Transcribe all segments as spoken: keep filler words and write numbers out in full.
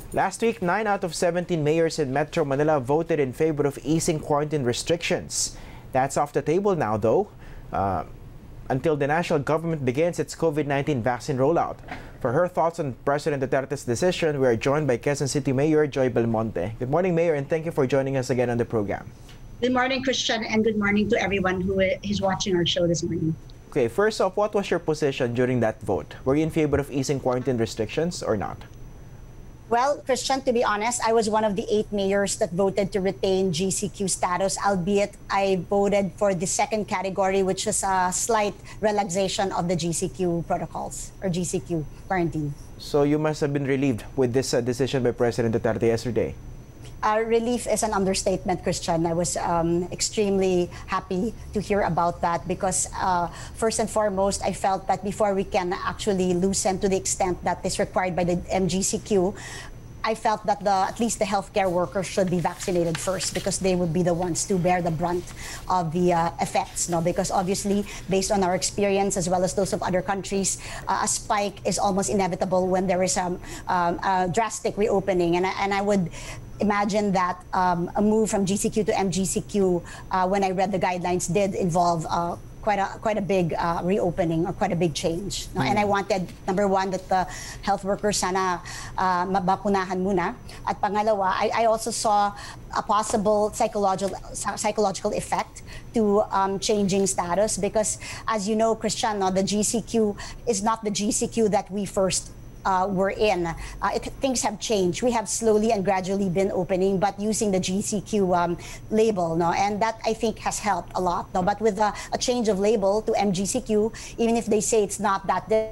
Last week, nine out of seventeen mayors in Metro Manila voted in favor of easing quarantine restrictions. That's off the table now, though, uh, until the national government begins its COVID nineteen vaccine rollout. For her thoughts on President Duterte's decision, we are joined by Quezon City Mayor Joy Belmonte. Good morning, Mayor, and thank you for joining us again on the program. Good morning, Christian, and good morning to everyone who is watching our show this morning. Okay, first off, what was your position during that vote? Were you in favor of easing quarantine restrictions or not? Well, Christian, to be honest, I was one of the eight mayors that voted to retain G C Q status, albeit I voted for the second category, which is a slight relaxation of the G C Q protocols or G C Q quarantine. So you must have been relieved with this uh, decision by President Duterte yesterday. Uh, relief is an understatement, Christian. I was um, extremely happy to hear about that because uh, first and foremost, I felt that before we can actually loosen to the extent that is required by the M G C Q, I felt that the, at least the healthcare workers should be vaccinated first because they would be the ones to bear the brunt of the uh, effects. No? Because obviously, based on our experience as well as those of other countries, uh, a spike is almost inevitable when there is um, um, a drastic reopening. And, and I would imagine that um, a move from G C Q to M G C Q, uh, when I read the guidelines, did involve uh, quite a quite a big uh, reopening or quite a big change. No? Mm. And I wanted, number one, that the health workers sana uh, mabakunahan muna. At pangalawa, I, I also saw a possible psychological psychological effect to um, changing status because, as you know, Christian, no, the G C Q is not the G C Q that we first Uh, we're in. Uh, it, things have changed. We have slowly and gradually been opening, but using the G C Q um, label, no, and that I think has helped a lot. No, but with uh, a change of label to M G C Q, even if they say it's not that, they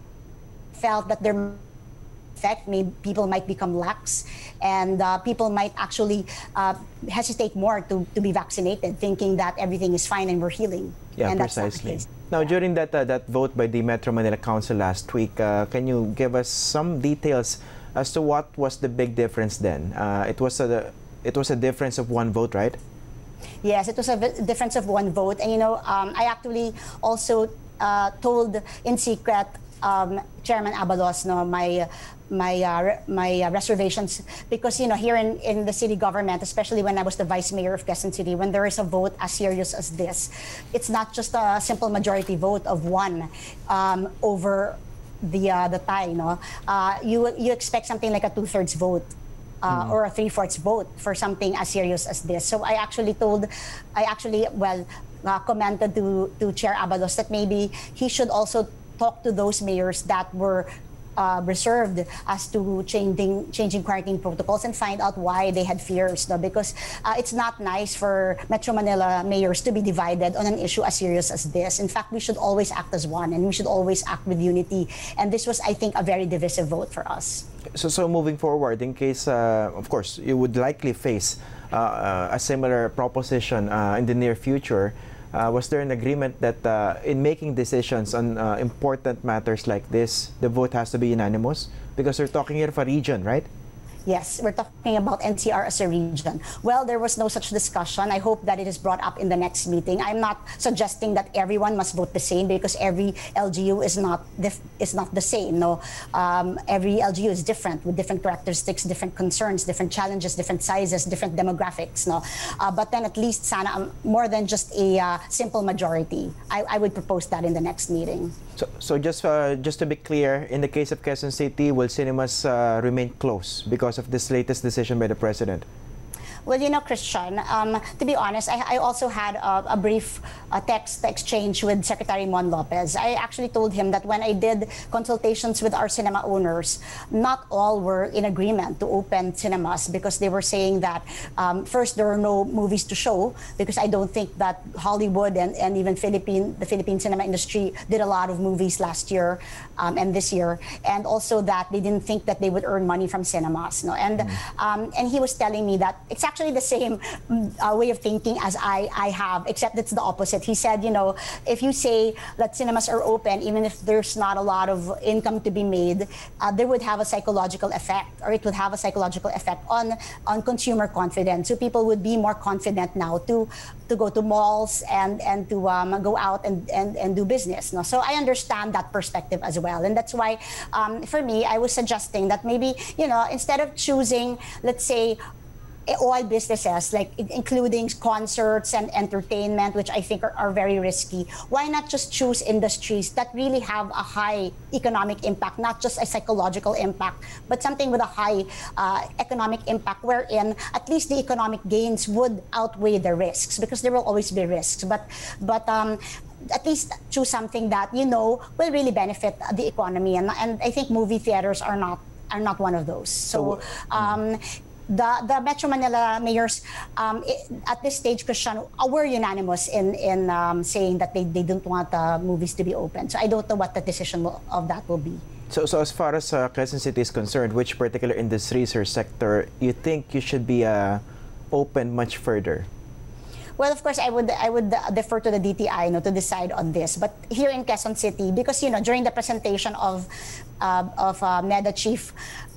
felt that their effect, maybe people might become lax, and uh, people might actually uh, hesitate more to to be vaccinated, thinking that everything is fine and we're healing. Yeah, and precisely. Now, during that uh, that vote by the Metro Manila Council last week, uh, can you give us some details as to what was the big difference then? Uh, it was a it was a difference of one vote, right? Yes, it was a difference of one vote, and you know, um, I actually also uh, told in secret um, Chairman Abalos, no, my my uh, my uh, reservations, because you know, here in, in the city government, especially when I was the vice mayor of Quezon City, when there is a vote as serious as this, it's not just a simple majority vote of one um, over the uh, the tie. No, uh, you you expect something like a two-thirds vote. Uh, mm. Or a three-fourths vote for something as serious as this. So I actually told, I actually, well, uh, commented to, to Chair Abalos that maybe he should also talk to those mayors that were uh, reserved as to changing changing quarantine protocols and find out why they had fears. No? Because uh, it's not nice for Metro Manila mayors to be divided on an issue as serious as this. In fact, we should always act as one and we should always act with unity. And this was, I think, a very divisive vote for us. So, so moving forward, in case, uh, of course, you would likely face uh, uh, a similar proposition uh, in the near future, uh, was there an agreement that uh, in making decisions on uh, important matters like this, the vote has to be unanimous? Because we're talking here of a region, right? Yes, we're talking about N C R as a region. Well, there was no such discussion. I hope that it is brought up in the next meeting. I'm not suggesting that everyone must vote the same because every L G U is not is not the same. No, um, every L G U is different with different characteristics, different concerns, different challenges, different sizes, different demographics. No, uh, but then at least sana um, more than just a uh, simple majority. I, I would propose that in the next meeting. So, so just uh, just to be clear, in the case of Quezon City, will cinemas uh, remain closed because of this latest decision by the President? Well, you know, Christian, um, to be honest, I, I also had a, a brief uh, text exchange with Secretary Mon Lopez. I actually told him that when I did consultations with our cinema owners, not all were in agreement to open cinemas because they were saying that, um, first, there were no movies to show because I don't think that Hollywood and, and even Philippine, the Philippine cinema industry did a lot of movies last year um, and this year. And also that they didn't think that they would earn money from cinemas. No? And, mm. um, and he was telling me that exactly actually the same uh, way of thinking as I, I have, except it's the opposite. He said, you know, if you say that cinemas are open, even if there's not a lot of income to be made, uh, there would have a psychological effect, or it would have a psychological effect on, on consumer confidence. So people would be more confident now to, to go to malls and, and to um, go out and, and, and do business. No? So I understand that perspective as well. And that's why, um, for me, I was suggesting that maybe, you know, instead of choosing, let's say, all businesses, like including concerts and entertainment, which I think are, are very risky, why not just choose industries that really have a high economic impact, not just a psychological impact, but something with a high uh, economic impact, wherein at least the economic gains would outweigh the risks, because there will always be risks. But, but um, at least choose something that, you know, will really benefit the economy. And, and I think movie theaters are not, are not one of those. So, um, The, the Metro Manila mayors, um, it, at this stage, Christian, were unanimous in, in um, saying that they, they don't want uh, movies to be open. So I don't know what the decision will, of that will be. So, so as far as uh, Quezon City is concerned, which particular industries or sector you think you should be uh, open much further? Well, of course, I would I would defer to the D T I, you know, to decide on this. But here in Quezon City, because, you know, during the presentation of uh, of uh, NEDA chief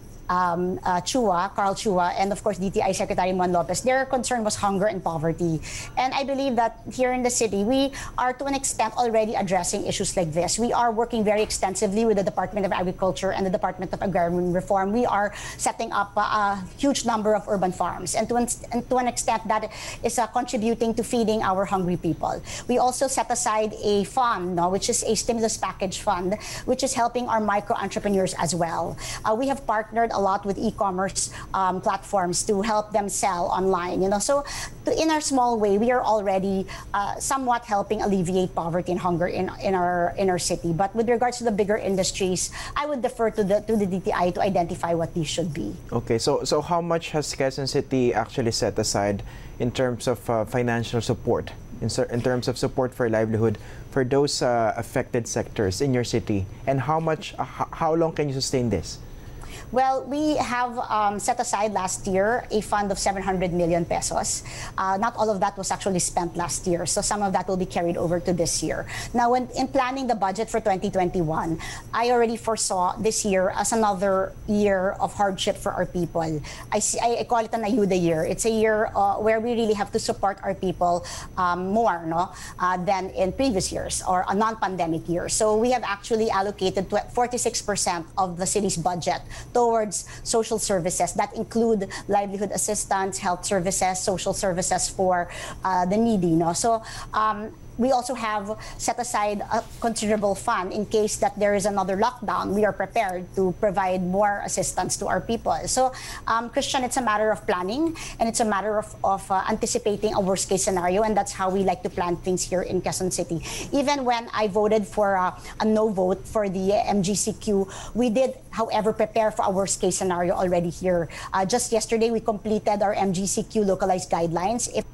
Um, uh, Chua, Carl Chua, and of course D T I Secretary Juan Lopez, their concern was hunger and poverty. And I believe that here in the city, we are to an extent already addressing issues like this. We are working very extensively with the Department of Agriculture and the Department of Agrarian Reform. We are setting up a, a huge number of urban farms, and to an, and to an extent that is uh, contributing to feeding our hungry people. We also set aside a fund, no, which is a stimulus package fund, which is helping our micro entrepreneurs as well. Uh, we have partnered a lot with e-commerce um, platforms to help them sell online, you know. So to, in our small way, we are already uh, somewhat helping alleviate poverty and hunger in, in our in our city. But with regards to the bigger industries, I would defer to the to the D T I to identify what these should be. Okay, so so how much has Quezon City actually set aside in terms of uh, financial support, in, in terms of support for livelihood for those uh, affected sectors in your city, and how much, uh, how long can you sustain this? Well, we have um, set aside last year a fund of seven hundred million pesos. Uh, not all of that was actually spent last year, so some of that will be carried over to this year. Now, when in planning the budget for twenty twenty-one, I already foresaw this year as another year of hardship for our people. I, see, I call it an ayuda year. It's a year uh, where we really have to support our people um, more, no, uh, than in previous years or a non-pandemic year. So we have actually allocated forty-six percent of the city's budget towards social services that include livelihood assistance, health services, social services for uh, the needy. No? So um, we also have set aside a considerable fund in case that there is another lockdown. We are prepared to provide more assistance to our people. So, um, Christian, it's a matter of planning, and it's a matter of, of uh, anticipating a worst-case scenario, and that's how we like to plan things here in Quezon City. Even when I voted for uh, a no vote for the M G C Q, we did, however, prepare for a worst-case scenario already here. Uh, just yesterday, we completed our M G C Q localized guidelines. If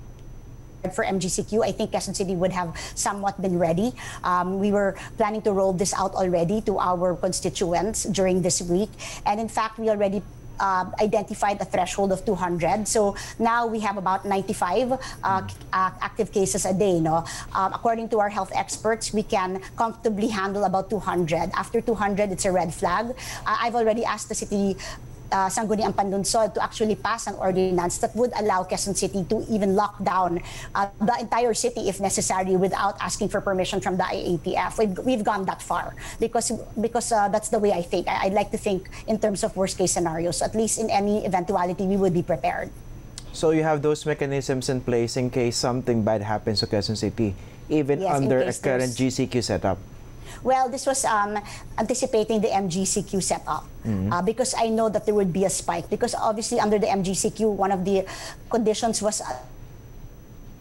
for M G C Q, I think Quezon City would have somewhat been ready. Um, we were planning to roll this out already to our constituents during this week. And in fact, we already Uh, identified a threshold of two hundred. So now we have about ninety-five uh, uh, active cases a day. No? Um, according to our health experts, we can comfortably handle about two hundred. After two hundred, it's a red flag. Uh, I've already asked the city Uh, Sangguniang Panlunsod to actually pass an ordinance that would allow Quezon City to even lock down uh, the entire city if necessary without asking for permission from the I A T F. We've, we've gone that far because because uh, that's the way I think. I, I'd like to think in terms of worst case scenarios. So at least in any eventuality, we would be prepared. So you have those mechanisms in place in case something bad happens to Quezon City, even Yes, under a current G C Q setup? Well, this was um, anticipating the M G C Q setup mm-hmm. uh, because I know that there would be a spike. Because obviously under the M G C Q, one of the conditions was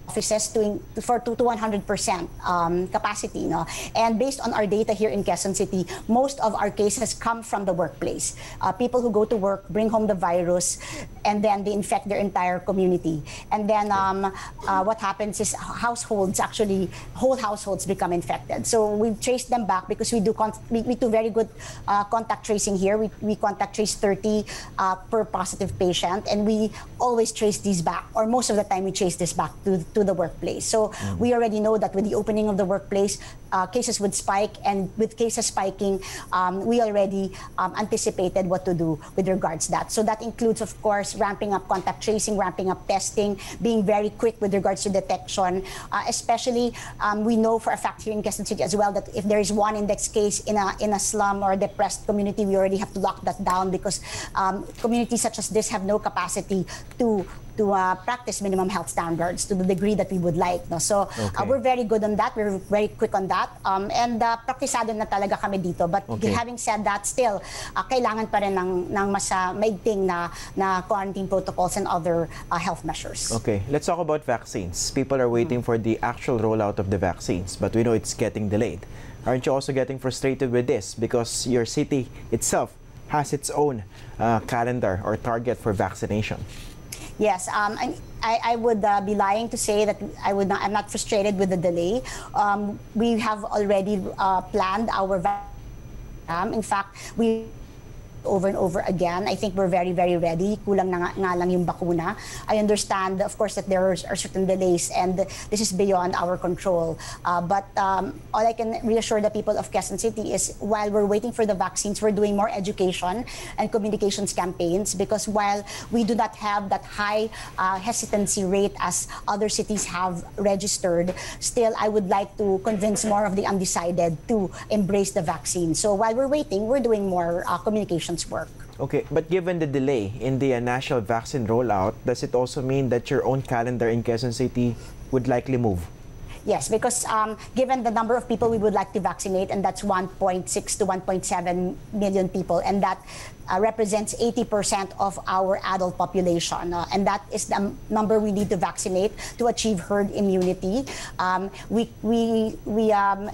offices to, in, for to, to one hundred percent um, capacity. No? And based on our data here in Quezon City, most of our cases come from the workplace. Uh, people who go to work bring home the virus, and then they infect their entire community. And then um, uh, what happens is households, actually, whole households become infected. So we trace them back because we do con we, we do very good uh, contact tracing here. We, we contact trace thirty uh, per positive patient, and we always trace these back, or most of the time we trace this back to, to the workplace. So mm. we already know that with the opening of the workplace, uh, cases would spike, and with cases spiking, um, we already um, anticipated what to do with regards to that. So that includes, of course, ramping up contact tracing, ramping up testing, being very quick with regards to detection. Uh, especially, um, we know for a fact here in Quezon City as well that if there is one index case in a in a slum or a depressed community, we already have to lock that down because um, communities such as this have no capacity to to uh, practice minimum health standards to the degree that we would like. No? So okay. uh, we're very good on that. We're very quick on that. Um, and uh, praktisado na talaga kami dito. But okay. having said that, still, uh, kailangan pa rin ng, ng mas uh, maigting na, na quarantine protocols and other uh, health measures. Okay, let's talk about vaccines. People are waiting mm. for the actual rollout of the vaccines, but we know it's getting delayed. Aren't you also getting frustrated with this because your city itself has its own uh, calendar or target for vaccination? Yes, um, I, I would uh, be lying to say that I would not, I'm not frustrated with the delay. Um, we have already uh, planned our vaccine. In fact, we over and over again. I think we're very, very ready. Kulang na nga, nga lang yung bakuna. I understand, of course, that there are, are certain delays, and this is beyond our control. Uh, but um, all I can reassure the people of Quezon City is while we're waiting for the vaccines, we're doing more education and communications campaigns, because while we do not have that high uh, hesitancy rate as other cities have registered, still I would like to convince more of the undecided to embrace the vaccine. So while we're waiting, we're doing more uh, communication work. Okay, but given the delay in the uh, national vaccine rollout, does it also mean that your own calendar in Quezon City would likely move? Yes, because um, given the number of people we would like to vaccinate, and that's one point six to one point seven million people, and that uh, represents eighty percent of our adult population, uh, and that is the number we need to vaccinate to achieve herd immunity. Um, we we we um,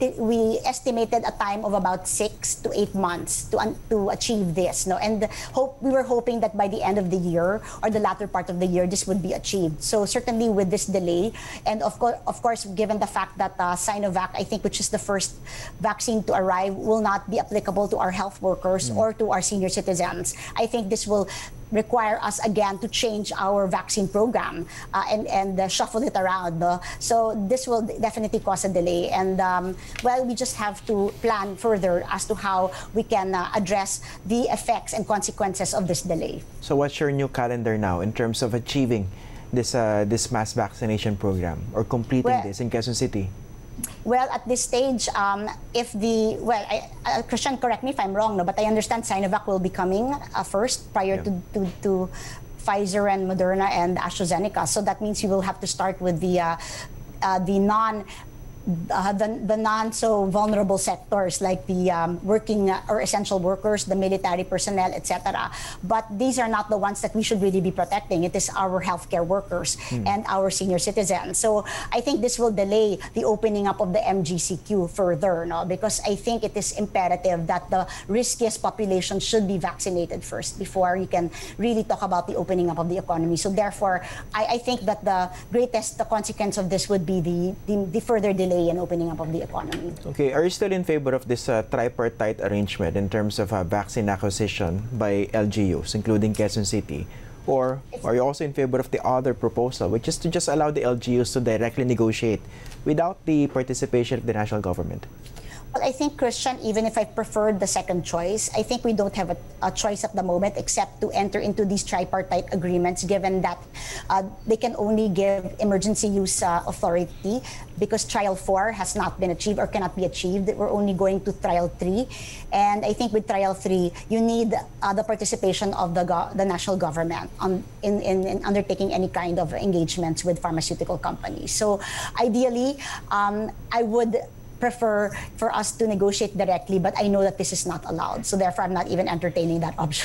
we estimated a time of about six to eight months to un to achieve this. No, and hope we were hoping that by the end of the year or the latter part of the year, this would be achieved. So certainly with this delay, and of course, of course, given the fact that uh, Sinovac, I think, which is the first vaccine to arrive, will not be applicable to our health workers mm. or to our senior citizens, I think this will require us again to change our vaccine program uh, and, and uh, shuffle it around. No? So this will definitely cause a delay. And um, well, we just have to plan further as to how we can uh, address the effects and consequences of this delay. So what's your new calendar now in terms of achieving this, uh, this mass vaccination program or completing well, this in Quezon City? Well, at this stage, um, if the, well, I, uh, Christian, correct me if I'm wrong, no, but I understand Sinovac will be coming uh, first prior yeah. to, to, to Pfizer and Moderna and AstraZeneca. So that means you will have to start with the, uh, uh, the non- Uh, the, the non-so vulnerable sectors like the um, working uh, or essential workers, the military personnel, et cetera. But these are not the ones that we should really be protecting. It is our healthcare workers mm. and our senior citizens. So I think this will delay the opening up of the M G C Q further, no? Because I think it is imperative that the riskiest population should be vaccinated first before you can really talk about the opening up of the economy. So therefore, I, I think that the greatest the consequence of this would be the, the, the further delay and opening up of the economy. Okay, are you still in favor of this uh, tripartite arrangement in terms of uh, vaccine acquisition by L G Us, including Quezon City? Or are you also in favor of the other proposal, which is to just allow the L G Us to directly negotiate without the participation of the national government? Well, I think, Christian, even if I preferred the second choice, I think we don't have a, a choice at the moment except to enter into these tripartite agreements, given that uh, they can only give emergency use uh, authority because trial four has not been achieved or cannot be achieved. We're only going to trial three. And I think with trial three, you need uh, the participation of the, go the national government on, in, in, in undertaking any kind of engagements with pharmaceutical companies. So ideally, um, I would prefer for us to negotiate directly, but I know that this is not allowed. So therefore, I'm not even entertaining that option.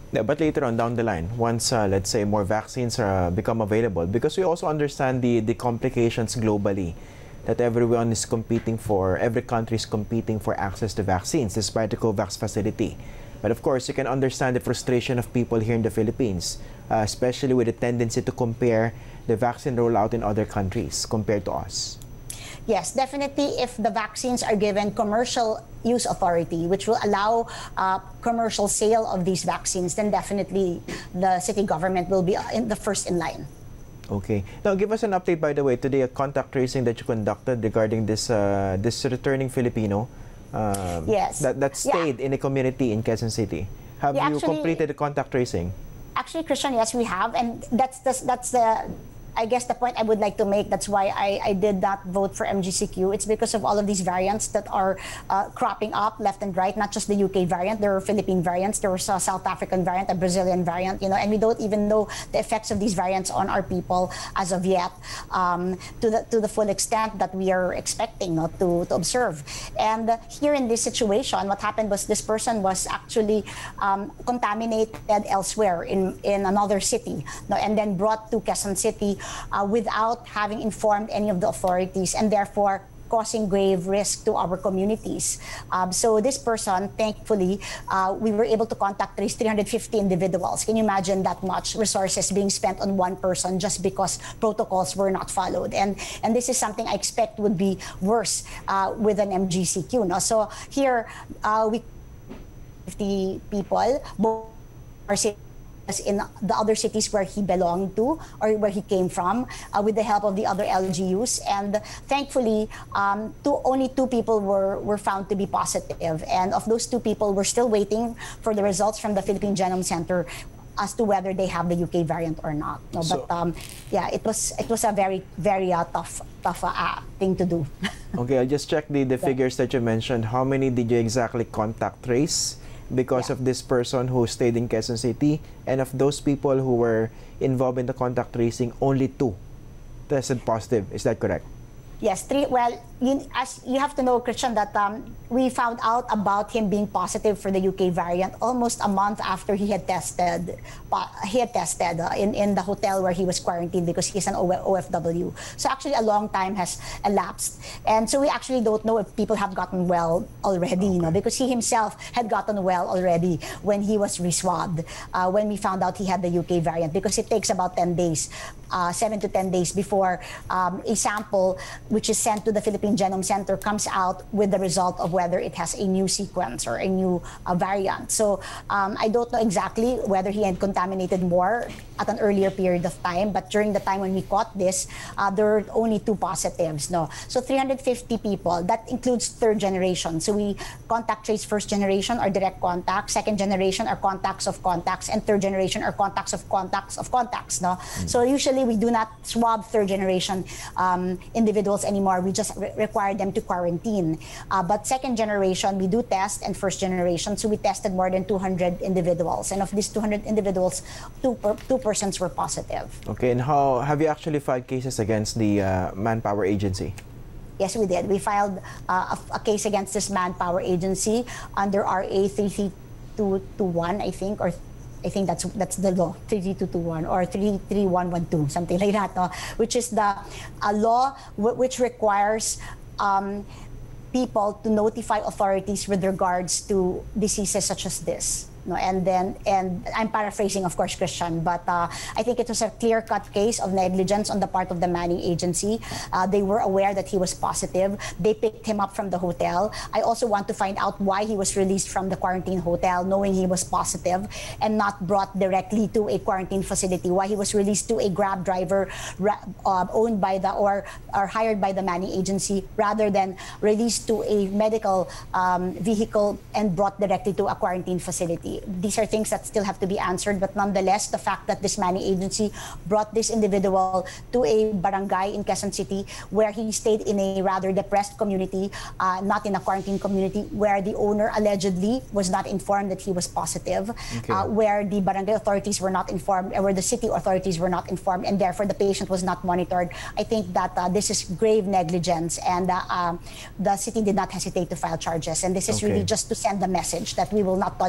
Yeah, but later on down the line, once uh, let's say more vaccines uh, become available, because we also understand the the complications globally, that everyone is competing for, every country is competing for access to vaccines despite the COVAX facility. But of course, you can understand the frustration of people here in the Philippines, uh, especially with the tendency to compare the vaccine rollout in other countries compared to us. Yes, definitely. If the vaccines are given commercial use authority, which will allow uh, commercial sale of these vaccines, then definitely the city government will be in the first in line. Okay. Now, give us an update, by the way, today, a contact tracing that you conducted regarding this uh, this returning Filipino um, yes. that, that stayed yeah. in a community in Quezon City. Have yeah, you actually, completed the contact tracing? Actually, Christian, yes, we have. And that's, that's, that's the... I guess the point I would like to make, that's why I, I did not vote for M G C Q. It's because of all of these variants that are uh, cropping up left and right, not just the U K variant. There were Philippine variants, there was a South African variant, a Brazilian variant, you know, and we don't even know the effects of these variants on our people as of yet um, to, the, to the full extent that we are expecting no, to, to observe. And uh, here in this situation, what happened was this person was actually um, contaminated elsewhere in, in another city, no, and then brought to Quezon City Uh, without having informed any of the authorities, and therefore causing grave risk to our communities. Um, so this person, thankfully, uh, we were able to contact trace three hundred fifty individuals. Can you imagine that much resources being spent on one person just because protocols were not followed? And and this is something I expect would be worse uh, with an M G C Q. No? So here, uh, we fifty people, both are in the other cities where he belonged to or where he came from, uh, with the help of the other L G Us. And thankfully, um, two, only two people were, were found to be positive. And of those two people, we're still waiting for the results from the Philippine Genome Center as to whether they have the U K variant or not. No, so, but um, yeah, it was it was a very, very uh, tough, tough uh, thing to do. Okay, I'll just check the, the yeah. figures that you mentioned. How many did you exactly contact trace because yeah. of this person who stayed in Quezon City, and of those people who were involved in the contact tracing, only two tested positive? Is that correct? Yes, three. Well, you, as you have to know, Christian, that um, we found out about him being positive for the U K variant almost a month after he had tested. He had tested uh, in in the hotel where he was quarantined because he's an O F W. So actually, a long time has elapsed, and so we actually don't know if people have gotten well already. Okay. You know, because he himself had gotten well already when he was re-swabbed. Uh, when we found out he had the U K variant, because it takes about ten days, uh, seven to ten days before um, a sample which is sent to the Philippine Genome Center comes out with the result of whether it has a new sequence or a new uh, variant. So um, I don't know exactly whether he had contaminated more at an earlier period of time, but during the time when we caught this, uh, there were only two positives. No, so three hundred fifty people. That includes third generation. So we contact trace first generation or direct contacts, second generation are contacts of contacts, and third generation are contacts of contacts of contacts. No, mm. So usually we do not swab third generation um, individuals anymore. We just re require them to quarantine. Uh, but second generation, we do test, and first generation, so we tested more than two hundred individuals. And of these two hundred individuals, two, per, two persons were positive. Okay, and how have you actually filed cases against the uh, Manpower Agency? Yes, we did. We filed uh, a, a case against this Manpower Agency under R A three three two two one, I think, or I think that's that's the law, three three two two one or three three one one two, something like that, no? Which is the a law w which requires um, people to notify authorities with regards to diseases such as this. No, and then, and I'm paraphrasing, of course, Christian, but uh, I think it was a clear-cut case of negligence on the part of the manning agency. Uh, they were aware that he was positive. They picked him up from the hotel. I also want to find out why he was released from the quarantine hotel, knowing he was positive, and not brought directly to a quarantine facility. Why he was released to a Grab driver uh, owned by the or or hired by the manning agency, rather than released to a medical um, vehicle and brought directly to a quarantine facility. These are things that still have to be answered, but nonetheless, the fact that this manning agency brought this individual to a barangay in Quezon City where he stayed in a rather depressed community, uh, not in a quarantine community, where the owner allegedly was not informed that he was positive, okay. uh, where the barangay authorities were not informed, or where the city authorities were not informed, and therefore the patient was not monitored. I think that uh, this is grave negligence, and uh, um, the city did not hesitate to file charges. And this is okay. really just to send the message that we will not tolerate this kind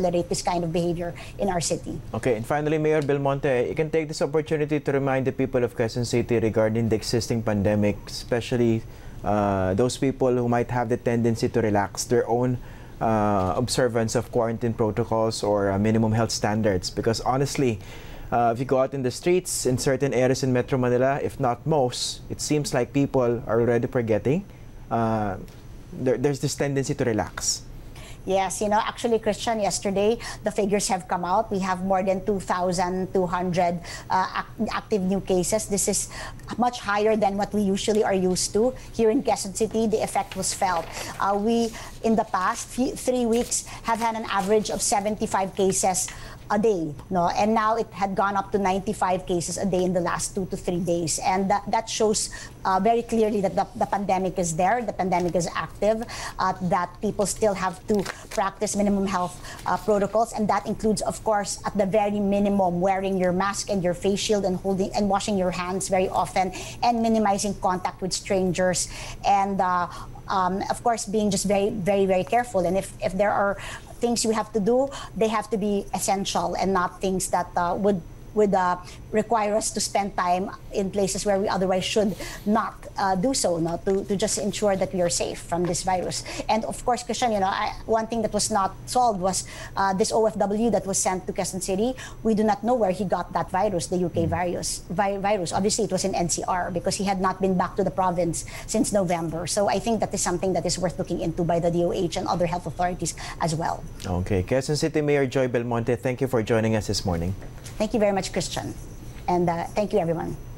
kind of behavior in our city. Okay, and finally, Mayor Belmonte, you can take this opportunity to remind the people of Quezon City regarding the existing pandemic, especially uh, those people who might have the tendency to relax their own uh, observance of quarantine protocols or uh, minimum health standards. Because honestly, Uh, if you go out in the streets in certain areas in Metro Manila, if not most, it seems like people are already forgetting. Uh, there, there's this tendency to relax. Yes, you know, actually, Christian, yesterday, the figures have come out. We have more than two thousand two hundred uh, active new cases. This is much higher than what we usually are used to. Here in Quezon City, the effect was felt. Uh, we, in the past few, three weeks, have had an average of seventy-five cases a day, no, and now it had gone up to ninety-five cases a day in the last two to three days, and that, that shows uh, very clearly that the, the pandemic is there, the pandemic is active, uh, that people still have to practice minimum health uh, protocols, and that includes, of course, at the very minimum, wearing your mask and your face shield and holding and washing your hands very often, and minimizing contact with strangers, and uh, um, of course, being just very, very, very careful. And if if there are things you have to do, they have to be essential and not things that uh, would would uh, require us to spend time in places where we otherwise should not uh, do so, no? to, to just ensure that we are safe from this virus. And of course, Christian, you know, I, one thing that was not solved was uh, this O F W that was sent to Quezon City. We do not know where he got that virus, the U K virus. Vi virus. Obviously, it was in N C R because he had not been back to the province since November. So I think that is something that is worth looking into by the D O H and other health authorities as well. Okay, Quezon City Mayor Joy Belmonte, thank you for joining us this morning. Thank you very much, Christian. And uh, thank you, everyone.